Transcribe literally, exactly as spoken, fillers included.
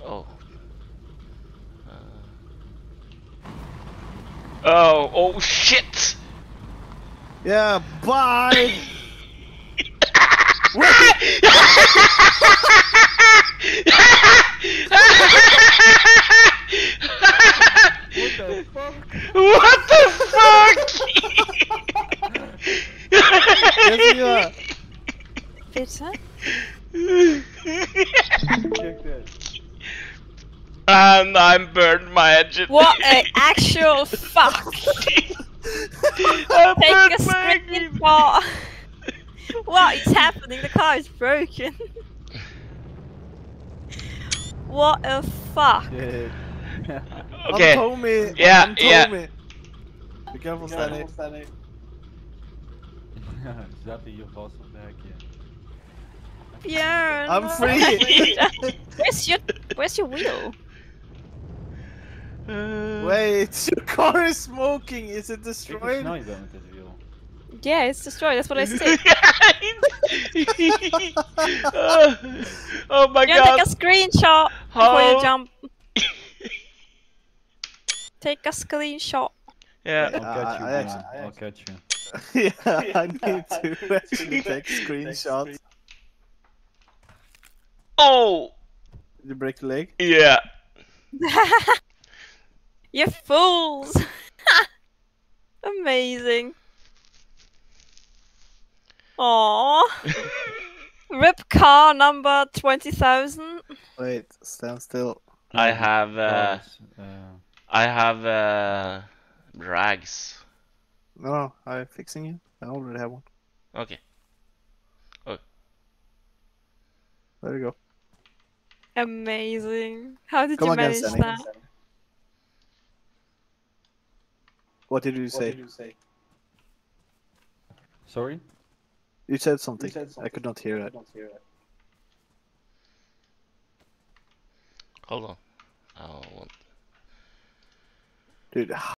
Oh. Uh. Oh, oh shit! Yeah, bye! What the fuck? What the fuck? Yes, you are. Bitte? Check that. And I'm burned my engine. What a actual fuck! I Take burned a my engine. screenshot! What is happening? The car is broken. What a fuck! Shit. Okay. I'm Tommy. Yeah, I'm yeah. Tommy. Be careful, Stanley. Zaten je vast op de hekje. Björn! I'm free! Where's your Where's your wheel? Uh, Wait, your car is smoking. Is it Kijk hoe destroyed? snel je bent met dit wiel. Yeah, it's destroyed. That's what I said. uh, oh my Björn, god. take a screenshot before you How? jump. Take a screenshot. Yeah. I'll catch you, I- I man. actually- I'll catch you. Yeah, I need to actually take screenshots. Oh! Did you break the leg? Yeah. You fools! Amazing. Aww. Rip car number twenty thousand. Wait, stand still. I have, uh, Cars, uh, I have, uh, rags. No, no, I'm fixing it. I already have one. Okay. There you go. Amazing. How did Come you again, manage Stanley. that? What did you say? sorry? You said something. I could not hear that. Hold on. I want. Dude,